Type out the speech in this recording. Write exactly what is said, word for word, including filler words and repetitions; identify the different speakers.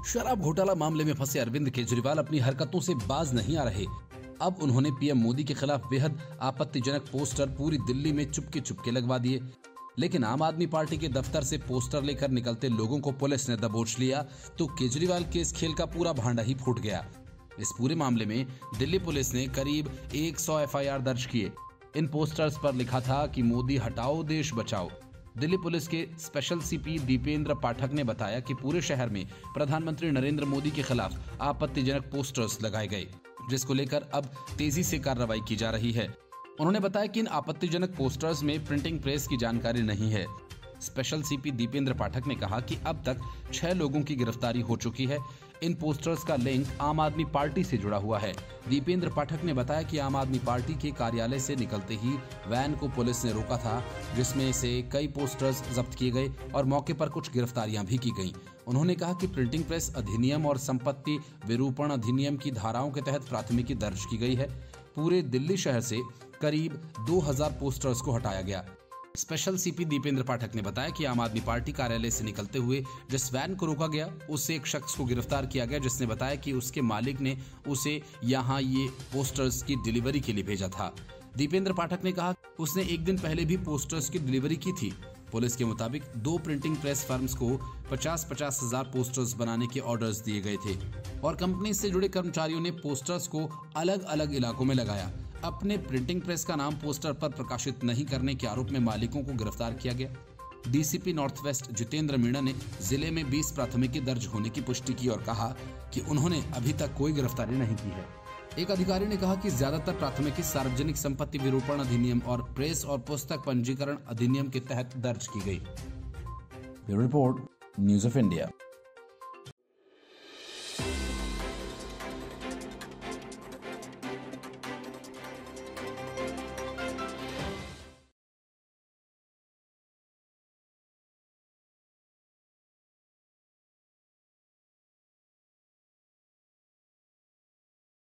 Speaker 1: शराब घोटाला मामले में फंसे अरविंद केजरीवाल अपनी हरकतों से बाज नहीं आ रहे। अब उन्होंने पीएम मोदी के खिलाफ बेहद आपत्तिजनक पोस्टर पूरी दिल्ली में चुपके चुपके लगवा दिए। लेकिन आम आदमी पार्टी के दफ्तर से पोस्टर लेकर निकलते लोगों को पुलिस ने दबोच लिया तो केजरीवाल के इस खेल का पूरा भांडा ही फूट गया। इस पूरे मामले में दिल्ली पुलिस ने करीब सौ एफ आई आर दर्ज किए। इन पोस्टर्स पर लिखा था कि मोदी हटाओ देश बचाओ। दिल्ली पुलिस के स्पेशल सीपी दीपेंद्र पाठक ने बताया कि पूरे शहर में प्रधानमंत्री नरेंद्र मोदी के खिलाफ आपत्तिजनक पोस्टर्स लगाए गए, जिसको लेकर अब तेजी से कार्रवाई की जा रही है। उन्होंने बताया कि इन आपत्तिजनक पोस्टर्स में प्रिंटिंग प्रेस की जानकारी नहीं है। स्पेशल सीपी दीपेंद्र पाठक ने कहा कि अब तक छह लोगों की गिरफ्तारी हो चुकी है। इन पोस्टर्स का लिंक आम आदमी पार्टी से जुड़ा हुआ है। दीपेंद्र पाठक ने बताया कि आम आदमी पार्टी के कार्यालय से निकलते ही वैन को पुलिस ने रोका था, जिसमें से कई पोस्टर्स जब्त किए गए और मौके पर कुछ गिरफ्तारियां भी की गईं। उन्होंने कहा कि प्रिंटिंग प्रेस अधिनियम और संपत्ति विरूपण अधिनियम की धाराओं के तहत प्राथमिकी दर्ज की गई है। पूरे दिल्ली शहर से करीब दो हज़ार पोस्टर्स को हटाया गया। स्पेशल सीपी दीपेंद्र पाठक ने बताया कि आम आदमी पार्टी कार्यालय से निकलते हुए जिस वैन को रोका गया, उससे एक शख्स को गिरफ्तार किया गया, जिसने बताया कि उसके मालिक ने उसे यहां ये पोस्टर्स की डिलीवरी के लिए भेजा था। दीपेंद्र पाठक ने कहा उसने एक दिन पहले भी पोस्टर्स की डिलीवरी की थी। पुलिस के मुताबिक दो प्रिंटिंग प्रेस फर्म्स को पचास पचास हजार पोस्टर्स बनाने के ऑर्डर्स दिए गए थे और कंपनी से जुड़े कर्मचारियों ने पोस्टर्स को अलग अलग इलाकों में लगाया। अपने प्रिंटिंग प्रेस का नाम पोस्टर पर प्रकाशित नहीं करने के आरोप में मालिकों को गिरफ्तार किया गया। DCP north west Jitendra Meena ने जिले में बीस प्राथमिकी दर्ज होने की पुष्टि की और कहा कि उन्होंने अभी तक कोई गिरफ्तारी नहीं की है। एक अधिकारी ने कहा कि ज्यादातर प्राथमिकी सार्वजनिक संपत्ति विरूपण अधिनियम और प्रेस और पुस्तक पंजीकरण अधिनियम के तहत दर्ज की गई। Bureau report, news of India.